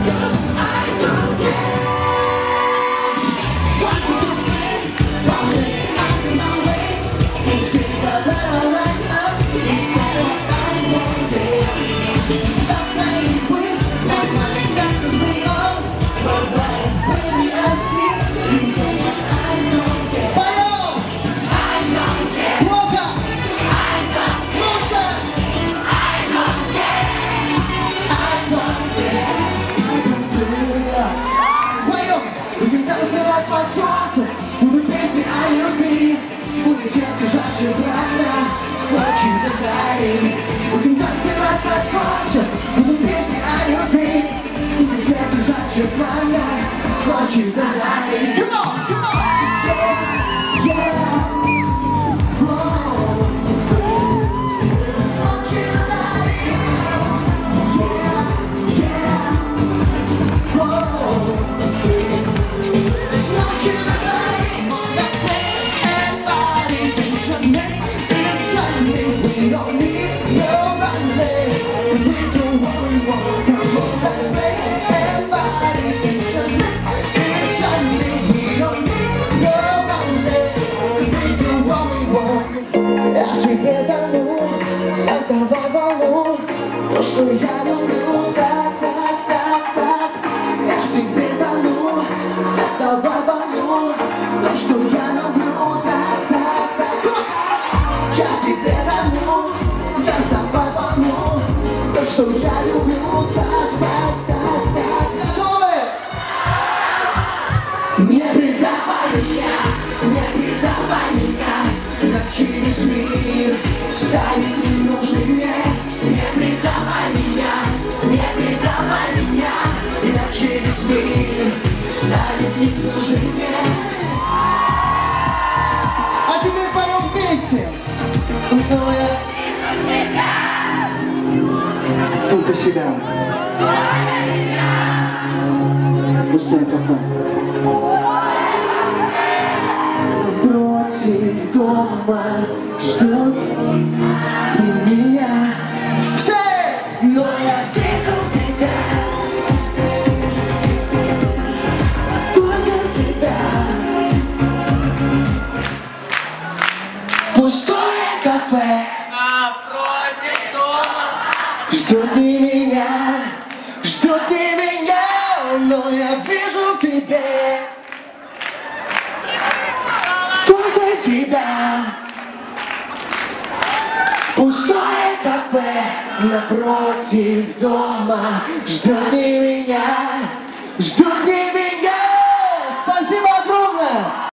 Будут песни о любви, будет сердце жарче пламя, Сочи до зари. Будем танцевать под солнце, будут песни о любви, будет сердце жарче пламя, Сочи до зари. Come on, come on! Yeah, yeah. We don't need no money, 'cause we do what we want. Come on, let's make everybody dance. It's Sunday. We don't need no money, 'cause we do what we want. Я тебе дарю, создавай волну, то, что я люблю, так, так, так, так. Я тебе дарю, создавай волну, то, что я люблю, так, так, так. Я тебе дарю, создавай волну, то, что я люблю, так, так, так, так. Готовы? Не предавай меня, иначе весь мир станет ненужнее. Не предавай меня, иначе весь мир станет ненужнее. А теперь поем вместе. Только себя. Пустое кафе. Напротив дома ждут меня. Все! Но я вижу тебя. Только себя. Пустое кафе. Напротив дома Ждет ты меня, но я вижу в тебе только себя. Пустое кафе напротив дома. Ждет ты меня,